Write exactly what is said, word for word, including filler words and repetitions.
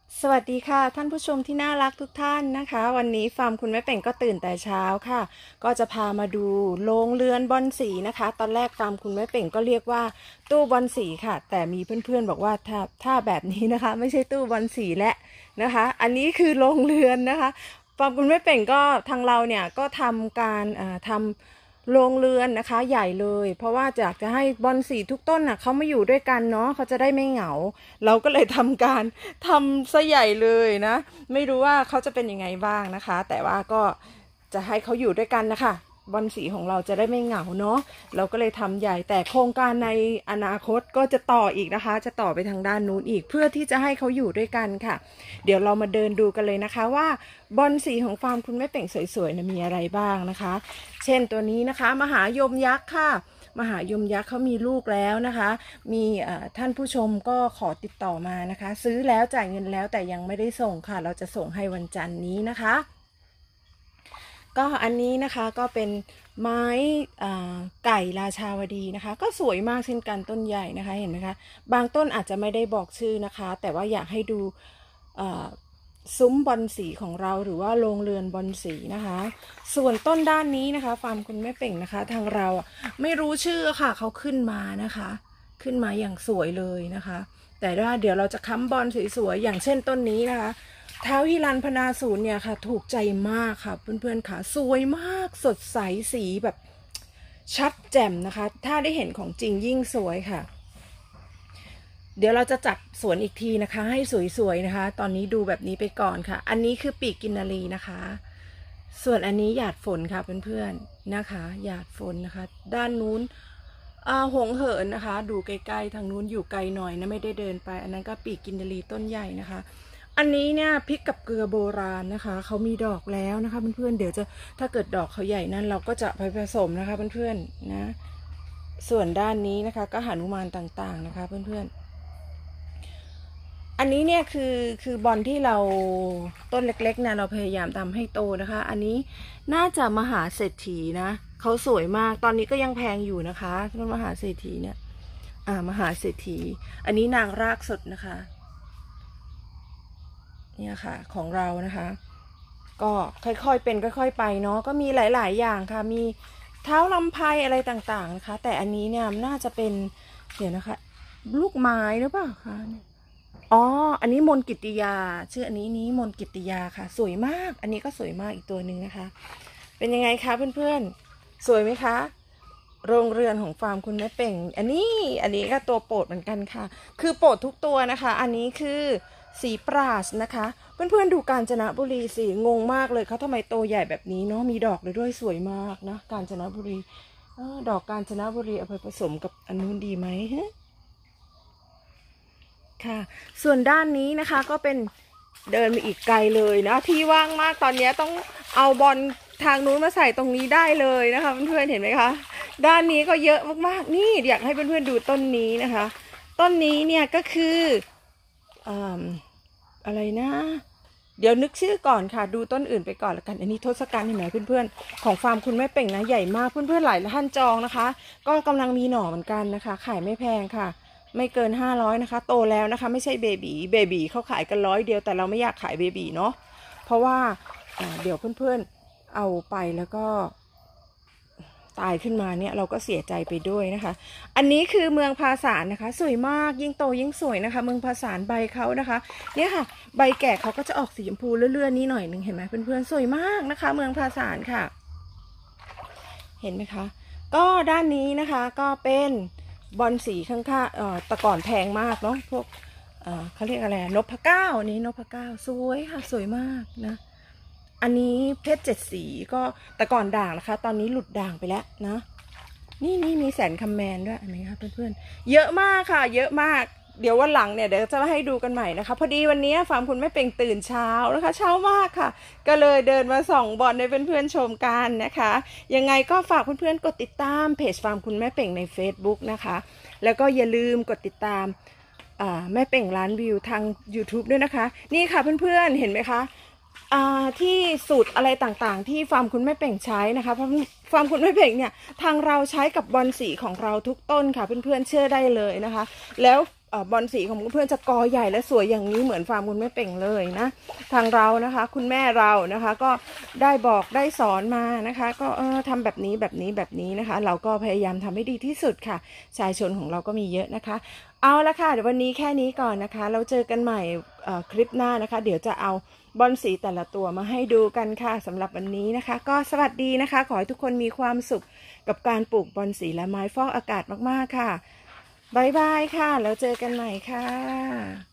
สวัสดีค่ะท่านผู้ชมที่น่ารักทุกท่านนะคะวันนี้ฟาร์มคุณแม่เป่งก็ตื่นแต่เช้าค่ะก็จะพามาดูโรงเรือนบอลสีนะคะตอนแรกฟาร์มคุณแม่เป่งก็เรียกว่าตู้บอลสีค่ะแต่มีเพื่อนๆบอกว่าถ้าถ้าแบบนี้นะคะไม่ใช่ตู้บอลสีและนะคะอันนี้คือโรงเรือนนะคะฟาร์มคุณแม่เป่งก็ทางเราเนี่ยก็ทำการอ่าทำโรงเรือนนะคะใหญ่เลยเพราะว่าอยากจะให้บอลสีทุกต้นน่ะเขามาอยู่ด้วยกันเนาะเขาจะได้ไม่เหงาเราก็เลยทำการทำซะใหญ่เลยนะไม่รู้ว่าเขาจะเป็นยังไงบ้างนะคะแต่ว่าก็จะให้เขาอยู่ด้วยกันนะคะบอลสีของเราจะได้ไม่เหงาเนาะเราก็เลยทำใหญ่แต่โครงการในอนาคตก็จะต่ออีกนะคะจะต่อไปทางด้านนู้นอีกเพื่อที่จะให้เขาอยู่ด้วยกันค่ะเดี๋ยวเรามาเดินดูกันเลยนะคะว่าบอลสีของฟาร์มคุณแม่เป่งสวยๆนะมีอะไรบ้างนะคะเช่นตัวนี้นะคะมหายมยักษ์ค่ะมหายมยักษ์เขามีลูกแล้วนะคะมีท่านผู้ชมก็ขอติดต่อมานะคะซื้อแล้วจ่ายเงินแล้วแต่ยังไม่ได้ส่งค่ะเราจะส่งให้วันจันทร์นี้นะคะก็อันนี้นะคะก็เป็นไม้ไก่ราชาวดีนะคะก็สวยมากเช่นกันต้นใหญ่นะคะเห็นไหมคะบางต้นอาจจะไม่ได้บอกชื่อนะคะแต่ว่าอยากให้ดูซุ้มบอลสีของเราหรือว่าโรงเรือนบอลสีนะคะส่วนต้นด้านนี้นะคะฟาร์มคุณแม่เป่งนะคะทางเราไม่รู้ชื่อค่ะเขาขึ้นมานะคะขึ้นมาอย่างสวยเลยนะคะแต่ว่าเดี๋ยวเราจะค้ำบอลสวยๆอย่างเช่นต้นนี้นะคะเท้าฮิรันพนาศูนย์เนี่ยค่ะถูกใจมากค่ะเพื่อนๆค่ะสวยมากสดใสสีแบบชัดแจ่มนะคะถ้าได้เห็นของจริงยิ่งสวยค่ะเดี๋ยวเราจะจัดสวนอีกทีนะคะให้สวยๆนะคะตอนนี้ดูแบบนี้ไปก่อนค่ะอันนี้คือปีกกินนารีนะคะส่วนอันนี้หยาดฝนค่ะเพื่อนๆนะคะหยาดฝนนะคะด้านนู้นอ่าหงเหินนะคะดูใกล้ๆทางนู้นอยู่ไกลหน่อยนะไม่ได้เดินไปอันนั้นก็ปีกกินนารีต้นใหญ่นะคะอันนี้เนี่ยพริกกับเกลือโบราณนะคะเขามีดอกแล้วนะคะเพื่อนๆเดี๋ยวจะถ้าเกิดดอกเขาใหญ่นั้นเราก็จะไปผสมนะคะเพื่อนๆนะส่วนด้านนี้นะคะก็หนุมานต่างๆนะคะเพื่อนๆอันนี้เนี่ยคือคือบอลที่เราต้นเล็กๆเนี่ยเราพยายามทำให้โตนะคะอันนี้น่าจะมหาเศรษฐีนะเขาสวยมากตอนนี้ก็ยังแพงอยู่นะคะต้นมหาเศรษฐีเนี่ยอ่ามหาเศรษฐีอันนี้นางรากสดนะคะเนี่ยค่ะของเรานะคะก็ค่อยๆเป็นค่อยๆไปเนาะก็มีหลายๆอย่างค่ะมีเท้าลำไพอะไรต่างๆนะคะแต่อันนี้เนี่ยน่าจะเป็นเดี๋ยวนะคะลูกไม้หรือเปล่าคะอ๋ออันนี้มนกิตติยาชื่ออันนี้นี้มนกิตติยาค่ะสวยมากอันนี้ก็สวยมากอีกตัวหนึ่งนะคะเป็นยังไงคะเพื่อนๆสวยไหมคะโรงเรือนของฟาร์มคุณแม่เป่งอันนี้อันนี้ก็ตัวโปรดเหมือนกันค่ะคือโปรดทุกตัวนะคะอันนี้คือสีปราศนะคะเพื่อนๆดูกาญจนบุรีสิงงมากเลยเขาทำไมโตใหญ่แบบนี้เนาะมีดอกเลยด้วยสวยมากนะกาญจนบุรีดอกกาญจนบุรีเอาไปผสมกับอันนู้นดีไหมค่ะส่วนด้านนี้นะคะก็เป็นเดินมาอีกไกลเลยนะที่ว่างมากตอนนี้ต้องเอาบอลทางนู้นมาใส่ตรงนี้ได้เลยนะคะเพื่อนๆเห็นไหมคะด้านนี้ก็เยอะมากๆนี่อยากให้เพื่อนๆดูต้นนี้นะคะต้นนี้เนี่ยก็คืออ่าอะไรนะเดี๋ยวนึกชื่อก่อนค่ะดูต้นอื่นไปก่อนละกันอันนี้ทศกัณฐ์เห็นไหมเพื่อนๆของฟาร์มคุณแม่เป่งนะใหญ่มากเพื่อนๆหลายท่านจองนะคะก็กำลังมีหน่อเหมือนกันนะคะขายไม่แพงค่ะไม่เกินห้าร้อยนะคะโตแล้วนะคะไม่ใช่เบบีเบบีเขาขายกันร้อยเดียวแต่เราไม่อยากขายเบบีเนาะเพราะว่าเดี๋ยวเพื่อนๆเอาไปแล้วก็ตายขึ้นมาเนี่ยเราก็เสียใจไปด้วยนะคะอันนี้คือเมืองภาษานนะคะสวยมากยิ่งโตยิ่งสวยนะคะเมืองภาษานใบเขานะคะเนี่ยค่ะใบแก่เขาก็จะออกสีชมพูเลื่อนๆนี้หน่อยหนึ่งเห็นไหมเพื่อนๆสวยมากนะคะเมืองภาษานค่ะเห็นไหมคะก็ด้านนี้นะคะก็เป็นบอลสีข้างๆเอ่อแต่ก่อนแพงมากเนาะพวกเอ่อเขาเรียกอะไรนพเก้านี้นพเก้าสวยค่ะสวยมากนะอันนี้เพชรเจ็ดสีก็แต่ก่อนด่างนะคะตอนนี้หลุดด่างไปแล้วนะนี่นี่มีแสนคำแมนด้วยเห็นไหมคะเพื่อนๆเยอะมากค่ะเยอะมากเดี๋ยววันหลังเนี่ยเดี๋ยวจะมาให้ดูกันใหม่นะคะพอดีวันนี้ฟาร์มคุณแม่เป่งตื่นเช้านะคะเช้ามากค่ะก็เลยเดินมาส่องบอลให้เพื่อนๆชมกันนะคะยังไงก็ฝากเพื่อนๆกดติดตามเพจฟาร์มคุณแม่เป่งใน Facebook นะคะแล้วก็อย่าลืมกดติดตามแม่เป่งล้านวิวทาง YouTube ด้วยนะคะนี่ค่ะเพื่อนๆเห็นไหมคะที่สูตรอะไรต่างๆที่ฟาร์มคุณแม่เป่งใช้นะคะเพราะฟาร์มคุณแม่เป่งเนี่ยทางเราใช้กับบอลสีของเราทุกต้นค่ะเพื่อนๆเชื่อได้เลยนะคะแล้วเอ่อบอนสีของเพื่อนๆจะกอใหญ่และสวยอย่างนี้เหมือนฟาร์มคุณแม่เป่งเลยนะทางเรานะคะคุณแม่เรานะคะก็ได้บอกได้สอนมานะคะก็เออทำแบบนี้แบบนี้แบบนี้นะคะเราก็พยายามทำให้ดีที่สุดค่ะชายชนของเราก็มีเยอะนะคะเอาละค่ะเดี๋ยววันนี้แค่นี้ก่อนนะคะเราเจอกันใหม่คลิปหน้านะคะเดี๋ยวจะเอาบอนสีแต่ละตัวมาให้ดูกันค่ะสำหรับวันนี้นะคะก็สวัสดีนะคะขอให้ทุกคนมีความสุขกับการปลูกบอนสีและไม้ฟอกอากาศมากๆค่ะบายบายค่ะแล้วเจอกันใหม่ค่ะ